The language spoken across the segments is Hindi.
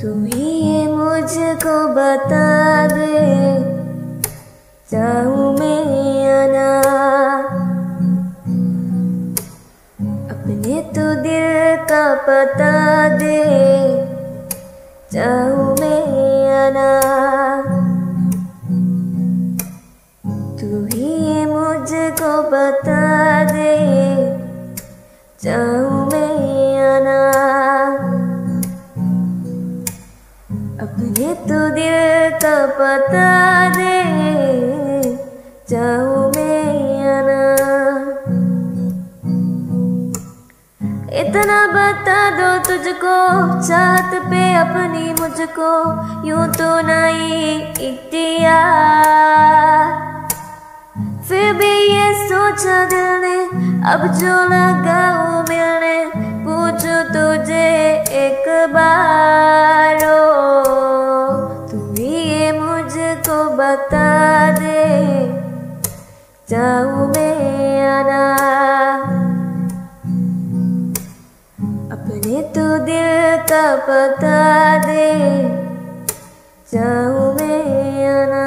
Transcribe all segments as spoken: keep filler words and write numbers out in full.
तू ही ये मुझको बता दे, चाहूँ मैं या ना। अपने तो दिल का पता दे, चाहूँ मैं या ना। तू ही ये मुझको बता दे, चाहूँ मैं या ना। अपने तो दिल का पता दे, चाहूँ मैं या ना। इतना बता दो तुझको, चाहत पे अपनी मुझको यूं तो नहीं इख्तियार। फिर भी ये सोचा दिल ने, अब जो लगाऊं मिलने, पूछूं तुझे एक बार। ओ तू ही ये मुझको बता दे, चाहूँ मैं या ना। अपने तो दिल का पता दे, चाहूँ मैं या ना।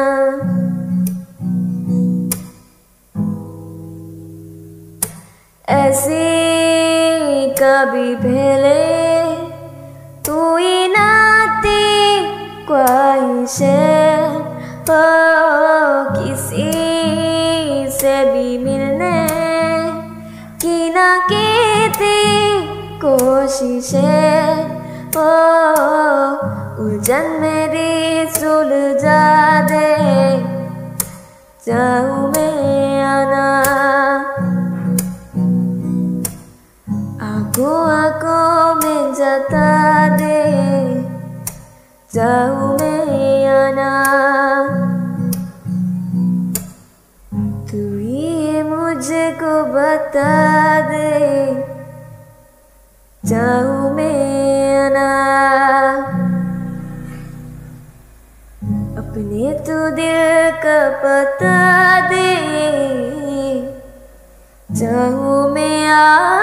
ऐसी कभी पहले तू ही नाती ख्वाहिशें हो, किसी से भी मिलने की ना की थी कोशिशें हो। उलझन मेरी सुलझा दे, चाहूँ मैं या ना। आँखों आँखों में जता दे, चाहूँ मैं या ना। तू ही मुझको बता दे, चाहूँ मैं या ना। अपने तो दिल का पता दे, चाहूँ मैं या